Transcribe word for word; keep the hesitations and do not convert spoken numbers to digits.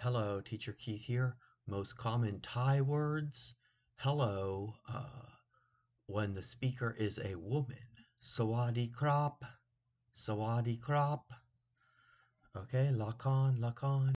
Hello, Teacher Keith here. Most common Thai words. Hello, uh, when the speaker is a woman. Sawadee krop. Sawadee krop. Okay, lakon, lakon.